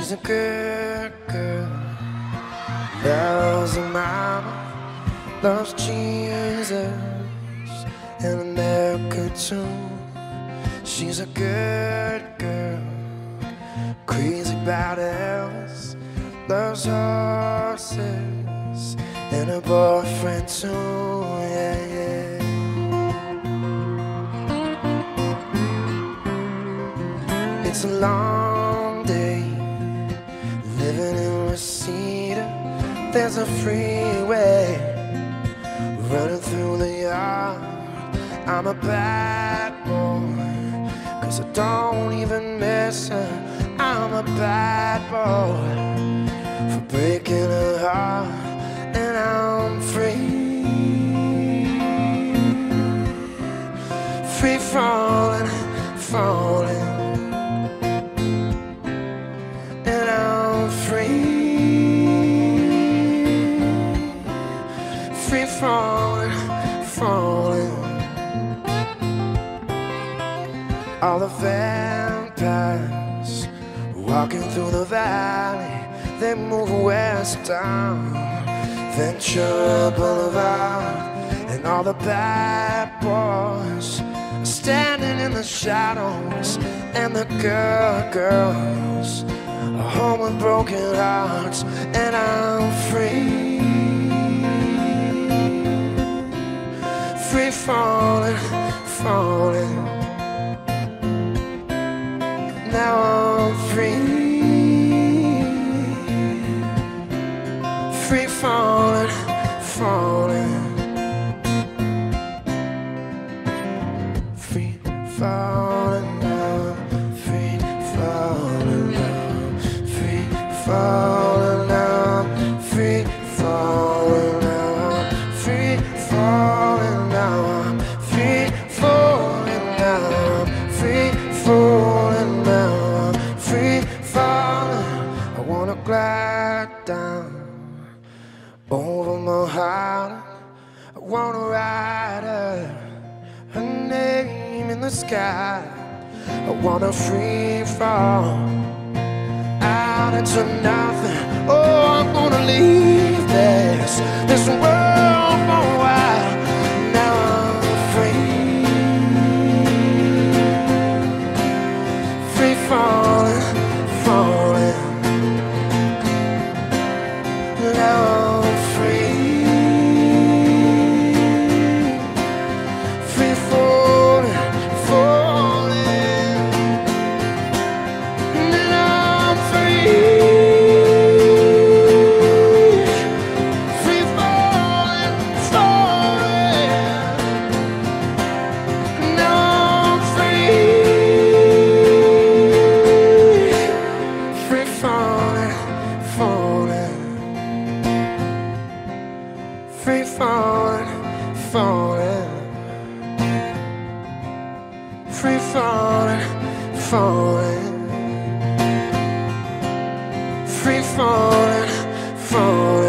She's a good girl, loves her mama, loves Jesus and America too. She's a good girl, crazy about Elvis, loves horses and her boyfriend too, yeah, yeah. It's a long day living in Reseda. There's a freeway running through the yard. I'm a bad boy, 'cause I don't even miss her. I'm a bad boy for breaking her heart, and I'm free, free falling, falling, and I'm free, free falling, falling. All the vampires walking through the valley, they move westbound, Ventura Boulevard, and all the bad boys are standing in the shadows, and the girls are home with broken hearts, and I'm free, free falling, falling. Now I'm free, free falling, falling, free falling now, free falling now, free falling now, free falling now, free falling now, free falling now, free falling now, free falling. I wanna glide down over my heart. I wanna write her name in the sky. I wanna free fall out into nothing. Oh, I'm gonna leave this world for a while. Now I'm free, free falling, falling. Now I'm free, free falling, falling. And I'm free, free falling, falling. Now I'm free, free falling, falling. Free falling, falling, free falling, falling, free falling, falling.